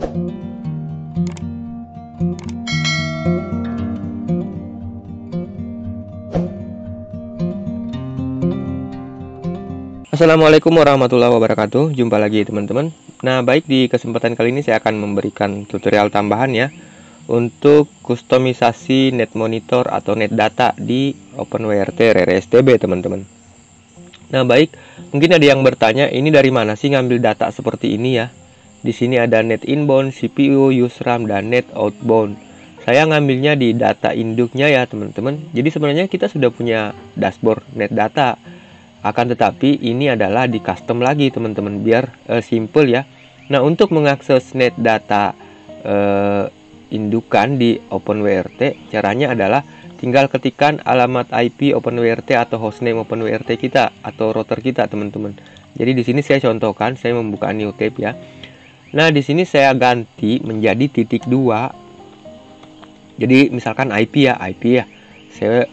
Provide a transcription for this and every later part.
Assalamualaikum warahmatullahi wabarakatuh. Jumpa lagi teman-teman. Nah, baik, di kesempatan kali ini saya akan memberikan tutorial tambahan ya untuk kustomisasi net monitor atau net data di OpenWRT RRSTB teman-teman. Nah, baik, mungkin ada yang bertanya, ini dari mana sih ngambil data seperti ini ya? Di sini ada net inbound, CPU, use RAM, dan net outbound. Saya ngambilnya di data induknya ya teman-teman. Jadi sebenarnya kita sudah punya dashboard net data. Akan tetapi ini adalah di custom lagi teman-teman, biar simple ya. Nah, untuk mengakses net data indukan di OpenWRT, caranya adalah tinggal ketikkan alamat IP OpenWRT atau hostname OpenWRT kita atau router kita teman-teman. Jadi di sini saya contohkan, saya membuka new tab ya. Nah, di sini saya ganti menjadi titik 2. Jadi misalkan IP ya. Saya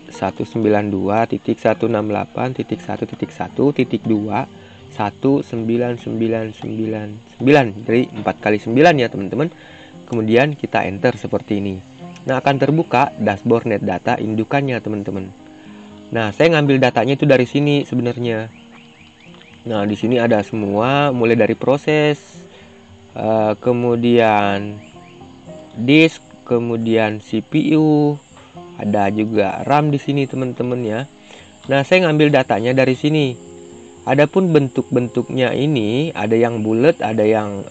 192.168.1.1.2.1999, jadi 4 kali 9 ya teman-teman. Kemudian kita enter seperti ini. Nah, akan terbuka dashboard net data indukannya teman-teman. Nah, saya ngambil datanya itu dari sini sebenarnya. Nah, di sini ada semua, mulai dari proses, kemudian disk, kemudian CPU, ada juga RAM di sini teman-teman ya. Nah, saya ngambil datanya dari sini. Adapun bentuk-bentuknya ini ada yang bulat, ada yang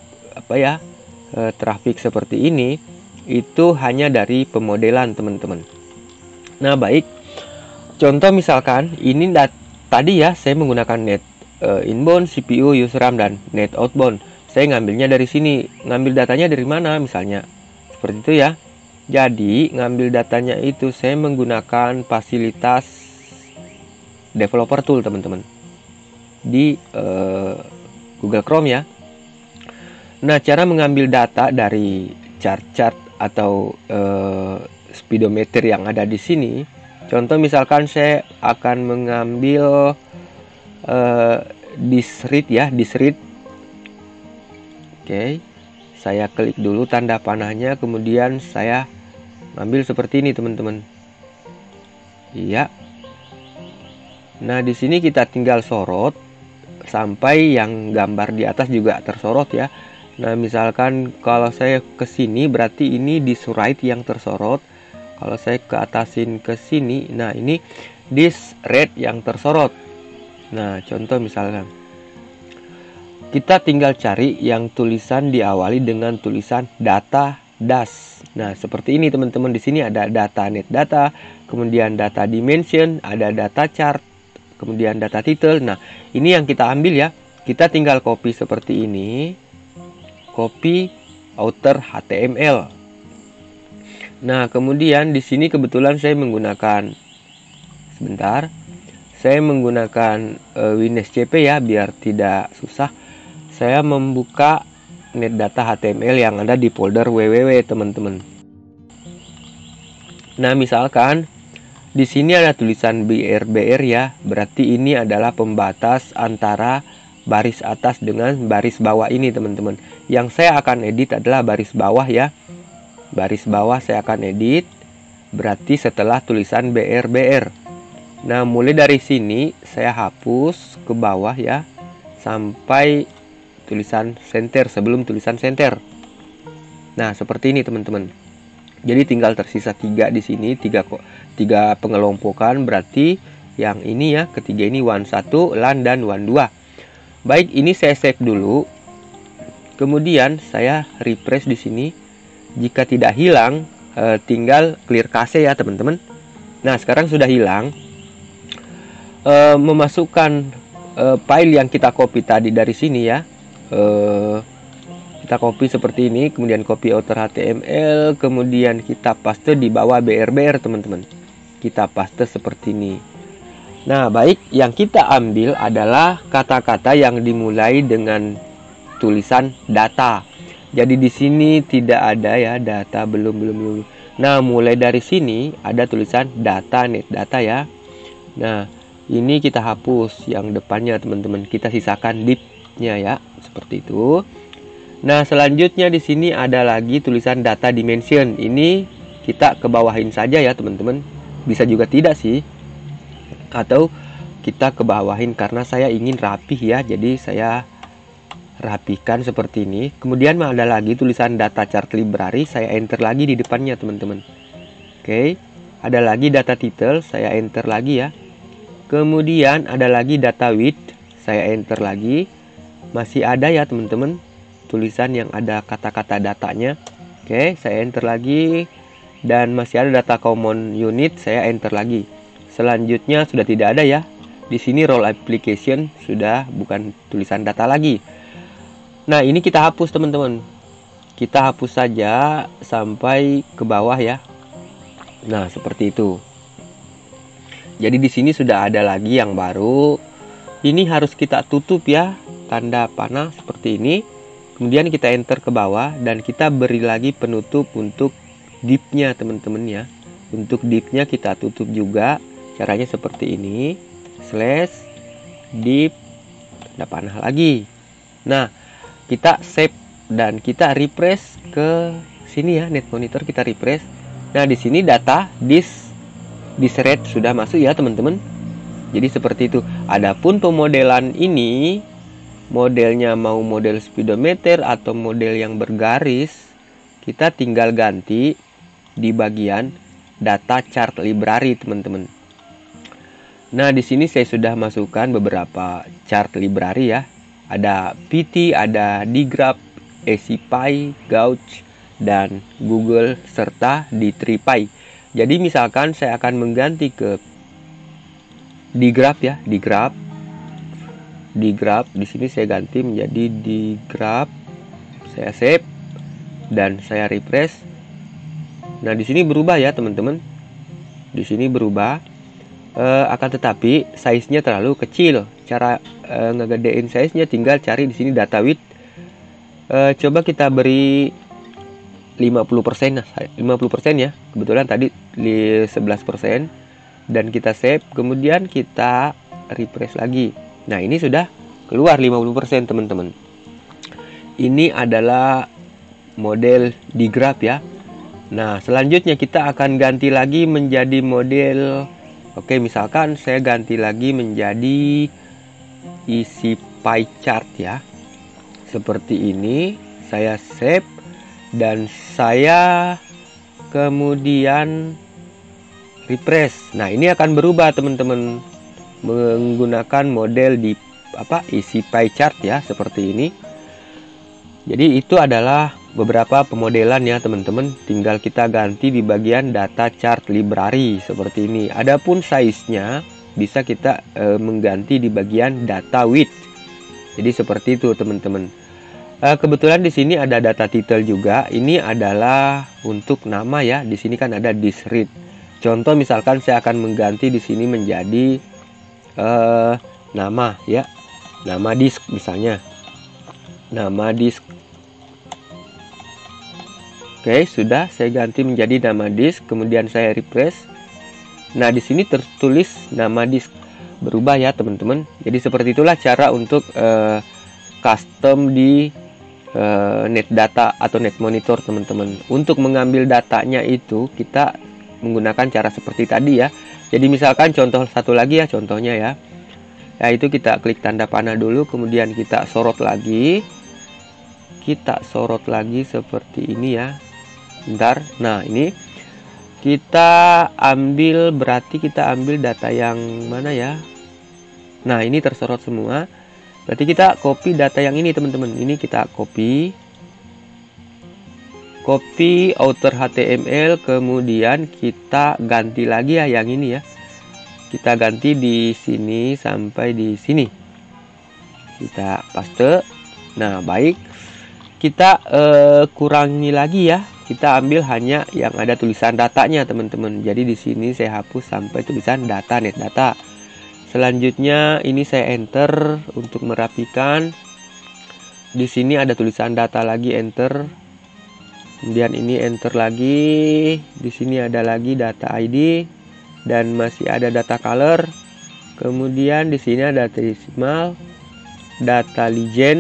trafik seperti ini. Itu hanya dari pemodelan teman-teman. Nah, baik. Contoh misalkan ini tadi ya saya menggunakan net inbound, CPU, use RAM, dan net outbound. Saya ngambilnya dari sini. Ngambil datanya dari mana misalnya? Seperti itu ya. Jadi ngambil datanya itu saya menggunakan fasilitas developer tool teman-teman di Google Chrome ya. Nah, cara mengambil data dari chart-chart atau speedometer yang ada di sini. Contoh misalkan saya akan mengambil disk read ya, disk read. Oke, saya klik dulu tanda panahnya, kemudian saya ambil seperti ini teman-teman. Iya. Nah, di sini kita tinggal sorot sampai yang gambar di atas juga tersorot ya. Nah, misalkan kalau saya ke sini berarti ini di write yang tersorot. Kalau saya ke atasin ke sini, nah ini disk read yang tersorot. Nah, contoh misalkan kita tinggal cari yang tulisan diawali dengan tulisan data dash. Nah, seperti ini teman-teman. Di sini ada data net data, kemudian data dimension, ada data chart, kemudian data title. Nah, ini yang kita ambil ya. Kita tinggal copy seperti ini. Copy outer HTML. Nah, kemudian di sini kebetulan saya menggunakan saya menggunakan WinSCP ya, biar tidak susah. Saya membuka net data HTML yang ada di folder www teman-teman. Nah, misalkan di sini ada tulisan BR ya, berarti ini adalah pembatas antara baris atas dengan baris bawah ini teman-teman. Yang saya akan edit adalah baris bawah ya. Baris bawah saya akan edit, berarti setelah tulisan BR. Nah, mulai dari sini saya hapus ke bawah ya, sampai tulisan center, sebelum tulisan center. Nah, seperti ini teman-teman. Jadi tinggal tersisa 3 di sini, 3 pengelompokan, berarti yang ini ya, ketiga ini WAN1, LAN, dan WAN2. Baik, ini saya save dulu. Kemudian saya refresh di sini. Jika tidak hilang, tinggal clear cache ya teman-teman. Nah, sekarang sudah hilang. Memasukkan file yang kita copy tadi dari sini ya. Kita copy seperti ini, kemudian copy outer HTML, kemudian kita paste di bawah BR teman-teman. Kita paste seperti ini. Nah, baik, yang kita ambil adalah kata-kata yang dimulai dengan tulisan data. Jadi di sini tidak ada ya data, belum. Nah, mulai dari sini ada tulisan data net data ya. Nah, ini kita hapus yang depannya teman-teman, kita sisakan div-nya ya, seperti itu. Nah, selanjutnya di sini ada lagi tulisan data dimension. Ini kita ke bawahin saja ya, teman-teman. Bisa juga tidak sih. Atau kita ke bawahin karena saya ingin rapih ya. Jadi saya rapikan seperti ini. Kemudian ada lagi tulisan data chart library, saya enter lagi di depannya, teman-teman. Oke. Ada lagi data title, saya enter lagi ya. Kemudian ada lagi data width, saya enter lagi. Masih ada ya, teman-teman, tulisan yang ada kata-kata datanya. Oke, saya enter lagi. Dan masih ada data common unit, saya enter lagi. Selanjutnya sudah tidak ada ya. Di sini role application sudah bukan tulisan data lagi. Nah, ini kita hapus, teman-teman. Kita hapus saja sampai ke bawah ya. Nah, seperti itu. Jadi di sini sudah ada lagi yang baru. Ini harus kita tutup ya, tanda panah seperti ini. Kemudian kita enter ke bawah dan kita beri lagi penutup untuk div-nya, teman-teman ya. Untuk div-nya kita tutup juga. Caranya seperti ini. Slash div tanda panah lagi. Nah, kita save dan kita refresh ke sini ya, net monitor kita refresh. Nah, di sini data disk rate sudah masuk ya, teman-teman. Jadi seperti itu. Adapun pemodelan ini, modelnya mau model speedometer atau model yang bergaris, kita tinggal ganti di bagian data chart library, teman-teman. Nah, di sini saya sudah masukkan beberapa chart library ya. Ada PT, ada dgraph, ACPy, Gauge, dan Google serta D3Py. Jadi misalkan saya akan mengganti ke dgraph ya, dgraph. Di sini saya ganti menjadi dgraph. Saya save dan saya refresh. Nah, di sini berubah ya, teman-teman. Di sini berubah. Akan tetapi size-nya terlalu kecil. Cara ngegedein size-nya tinggal cari di sini data width. Coba kita beri 50%, 50% ya. Kebetulan tadi 11% dan kita save, kemudian kita refresh lagi. Nah, ini sudah keluar 50%, teman-teman. Ini adalah model dgraph ya. Nah, selanjutnya kita akan ganti lagi menjadi model, oke, misalkan saya ganti lagi menjadi isi pie chart ya. Seperti ini, saya save dan saya kemudian refresh. Nah, ini akan berubah, teman-teman, menggunakan model di isi pie chart ya, seperti ini. Jadi itu adalah beberapa pemodelan ya, teman-teman. Tinggal kita ganti di bagian data chart library seperti ini. Adapun size-nya bisa kita mengganti di bagian data width. Jadi seperti itu, teman-teman. Kebetulan di sini ada data title juga. Ini adalah untuk nama ya. Di sini kan ada disk read. Contoh misalkan saya akan mengganti di sini menjadi nama ya. Nama disk misalnya. Nama disk. Oke, sudah saya ganti menjadi nama disk, kemudian saya refresh. Nah, di sini tertulis nama disk. Berubah ya, teman-teman. Jadi seperti itulah cara untuk custom di net data atau net monitor, teman-teman. Untuk mengambil datanya itu kita menggunakan cara seperti tadi ya. Jadi misalkan contoh satu lagi ya, contohnya ya. Yaitu kita klik tanda panah dulu, kemudian kita sorot lagi. Kita sorot lagi seperti ini ya. Bentar. Nah, ini kita ambil, berarti kita ambil data yang mana ya? Nah, ini tersorot semua. Berarti kita copy data yang ini, teman-teman. Ini kita copy outer HTML, kemudian kita ganti lagi ya yang ini ya. Kita ganti di sini sampai di sini. Kita paste. Nah, baik. Kita kurangi lagi ya. Kita ambil hanya yang ada tulisan datanya, teman-teman. Jadi di sini saya hapus sampai tulisan data, net data. Selanjutnya ini saya enter untuk merapikan. Di sini ada tulisan data lagi, enter. Kemudian ini enter lagi. Di sini ada lagi data ID dan masih ada data color. Kemudian di sini ada decimal, data legend,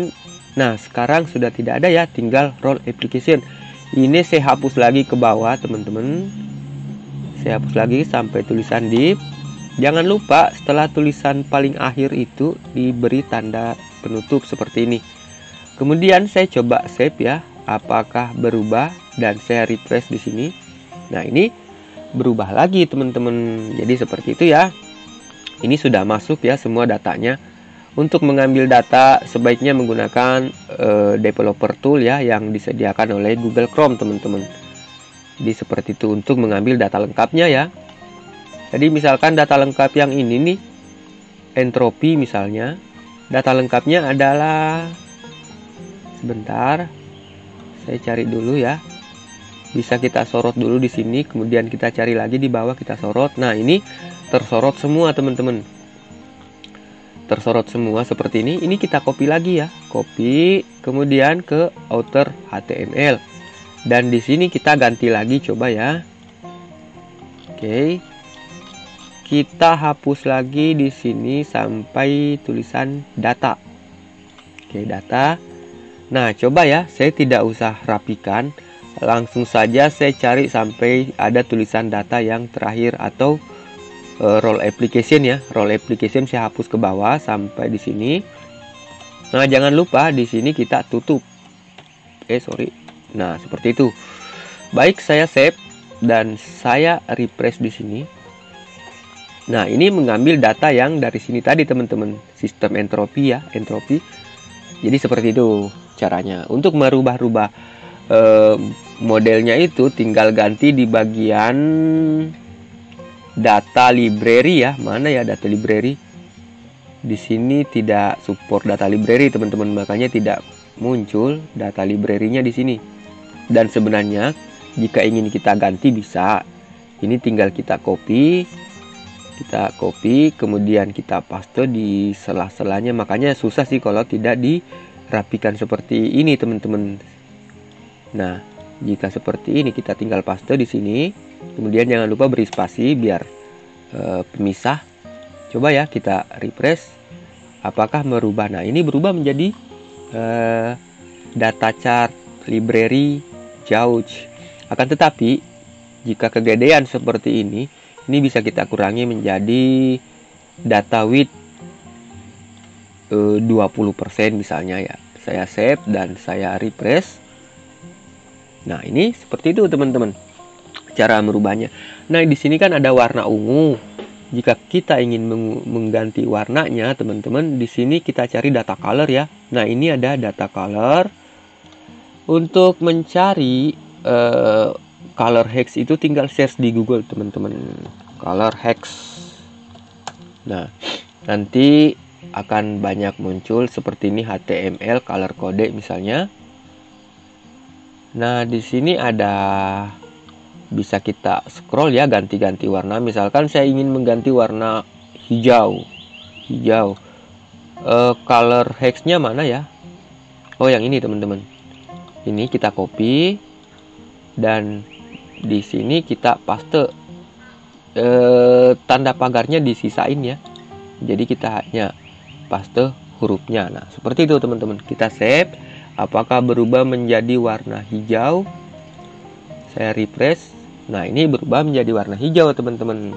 Nah, sekarang sudah tidak ada ya, tinggal role application. Ini saya hapus lagi ke bawah, teman-teman. Saya hapus lagi sampai tulisan div. Jangan lupa setelah tulisan paling akhir itu diberi tanda penutup seperti ini. Kemudian saya coba save ya, apakah berubah, dan saya refresh di sini. Nah, ini berubah lagi, teman-teman. Jadi seperti itu ya. Ini sudah masuk ya semua datanya. Untuk mengambil data sebaiknya menggunakan developer tool ya yang disediakan oleh Google Chrome, teman-teman. Jadi seperti itu untuk mengambil data lengkapnya ya. Jadi misalkan data lengkap yang ini nih, entropi misalnya. Data lengkapnya adalah, sebentar, saya cari dulu ya. Bisa kita sorot dulu di sini, kemudian kita cari lagi di bawah, kita sorot. Nah, ini tersorot semua, teman-teman. Tersorot semua seperti ini. Ini kita copy lagi ya, copy kemudian ke outer HTML, dan di sini kita ganti lagi, coba ya. Oke, kita hapus lagi di sini sampai tulisan data. Oke, data. Nah, coba ya, saya tidak usah rapikan, langsung saja saya cari sampai ada tulisan data yang terakhir atau role application ya. Role application saya hapus ke bawah sampai di sini. Nah, jangan lupa di sini kita tutup. Nah, seperti itu. Baik, saya save dan saya refresh di sini. Nah, ini mengambil data yang dari sini tadi, teman-teman. Sistem entropi ya, entropi. Jadi seperti itu caranya. Untuk merubah-rubah modelnya itu tinggal ganti di bagian data library ya. Mana ya data library? Di sini tidak support data library, teman-teman, makanya tidak muncul data library-nya di sini. Dan sebenarnya jika ingin kita ganti bisa. Ini tinggal kita copy, kemudian kita paste di sela-selanya. Makanya susah sih kalau tidak dirapikan seperti ini, teman-teman. Nah, jika seperti ini kita tinggal paste di sini. Kemudian jangan lupa beri spasi biar pemisah. Coba ya kita refresh. Apakah merubah? Nah, ini berubah menjadi data chart library jauge. Akan tetapi jika kegedean seperti ini bisa kita kurangi menjadi data width 20% misalnya ya. Saya save dan saya refresh. Nah, ini seperti itu, teman-teman, cara merubahnya. Nah, di sini kan ada warna ungu. Jika kita ingin mengganti warnanya, teman-teman, di sini kita cari data color ya. Nah, ini ada data color. Untuk mencari color hex itu tinggal search di Google, teman-teman. Color hex. Nah, nanti akan banyak muncul seperti ini, HTML color code misalnya. Nah, di sini ada, bisa kita scroll ya, ganti-ganti warna. Misalkan saya ingin mengganti warna hijau. Color hexnya mana ya? Oh, yang ini, teman-teman. Ini kita copy dan di sini kita paste. Tanda pagarnya disisain ya. Jadi kita hanya paste hurufnya. Nah, seperti itu, teman-teman. Kita save. Apakah berubah menjadi warna hijau? Saya refresh. Nah, ini berubah menjadi warna hijau, teman-teman.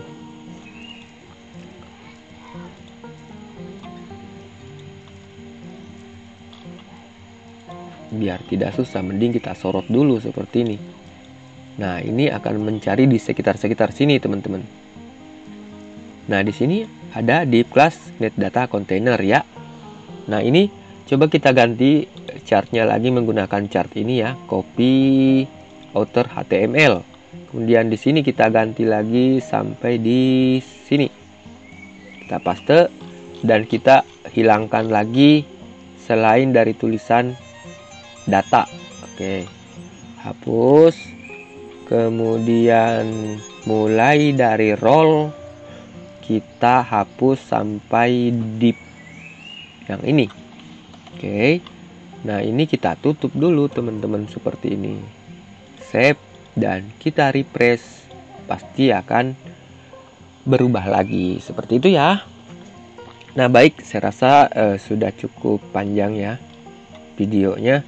Biar tidak susah, mending kita sorot dulu seperti ini. Nah, ini akan mencari di sekitar sini, teman-teman. Nah, di sini ada div class net data container ya. Nah, ini coba kita ganti chartnya lagi menggunakan chart ini ya. Copy outer HTML. Kemudian di sini kita ganti lagi sampai di sini. Kita paste dan kita hilangkan lagi selain dari tulisan data. Oke. Hapus. Kemudian mulai dari role kita hapus sampai div yang ini. Oke. Nah, ini kita tutup dulu, teman-teman, seperti ini. Save dan kita refresh, pasti akan berubah lagi seperti itu ya. Nah, baik, saya rasa sudah cukup panjang ya. videonya.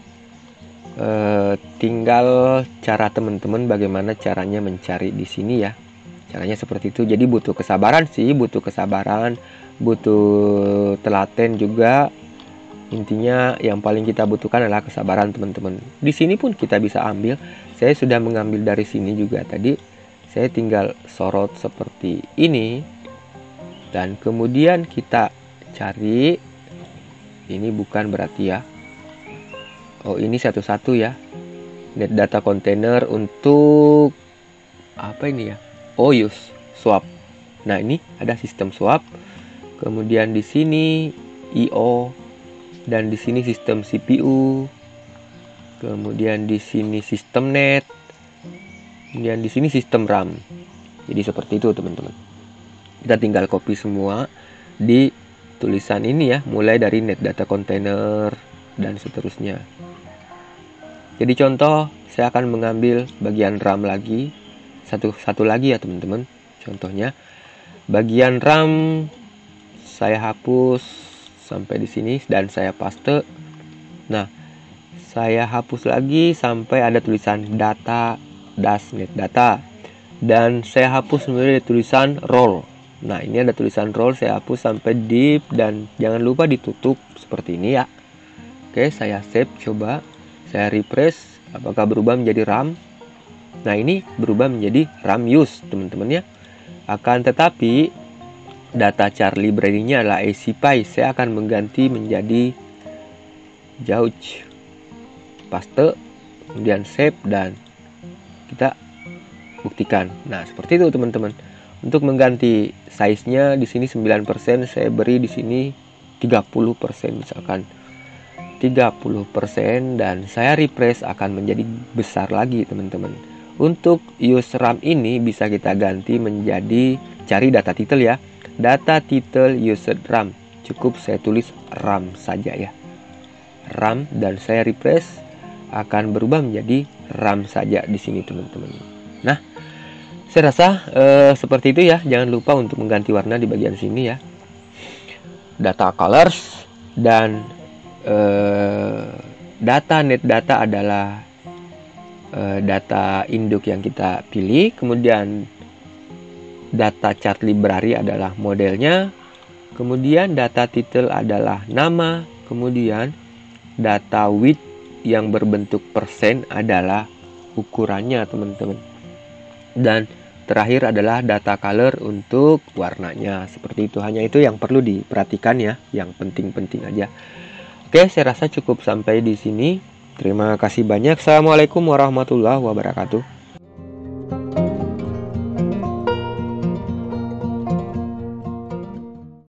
Tinggal cara teman-teman bagaimana caranya mencari di sini ya. Caranya seperti itu. Jadi butuh kesabaran sih, butuh kesabaran, butuh telaten juga. Intinya yang paling kita butuhkan adalah kesabaran teman-teman. Di sini pun kita bisa ambil. Saya sudah mengambil dari sini juga tadi. Saya tinggal sorot seperti ini. Dan kemudian kita cari. Ini bukan berarti ya. Oh, ini satu-satu ya. Net data container untuk apa ini ya? Oh, use swap. Nah, ini ada sistem swap. Kemudian di sini IO dan di sini sistem CPU. Kemudian di sini sistem net. Kemudian di sini sistem RAM. Jadi seperti itu, teman-teman. Kita tinggal copy semua di tulisan ini ya, mulai dari net data container dan seterusnya. Jadi contoh, saya akan mengambil bagian RAM lagi, satu lagi ya teman-teman. Contohnya, bagian RAM saya hapus sampai di sini dan saya paste. Nah, saya hapus lagi sampai ada tulisan data net data dan saya hapus kemudian tulisan roll. Nah, ini ada tulisan roll, saya hapus sampai deep dan jangan lupa ditutup seperti ini ya. Oke, saya save coba. Saya refresh, apakah berubah menjadi RAM? Nah, ini berubah menjadi RAM use, teman-teman ya. Akan tetapi, data char library-nya adalah ACPy. Saya akan mengganti menjadi Jauge. Paste, kemudian save, dan kita buktikan. Nah, seperti itu, teman-teman. Untuk mengganti size-nya, di sini 9%, saya beri di sini 30%, misalkan. 30% dan saya refresh akan menjadi besar lagi teman-teman. Untuk use RAM ini bisa kita ganti menjadi, cari data title ya, data title used RAM, cukup saya tulis RAM saja ya, RAM, dan saya refresh akan berubah menjadi RAM saja di sini teman-teman. Nah, saya rasa seperti itu ya. Jangan lupa untuk mengganti warna di bagian sini ya, data colors, dan data net data adalah data induk yang kita pilih. Kemudian data chart library adalah modelnya. Kemudian data title adalah nama. Kemudian data width yang berbentuk persen adalah ukurannya teman-teman. Dan terakhir adalah data color untuk warnanya. Seperti itu. Hanya itu yang perlu diperhatikan ya, yang penting-penting aja. Oke, saya rasa cukup sampai di sini. Terima kasih banyak. Assalamualaikum warahmatullahi wabarakatuh.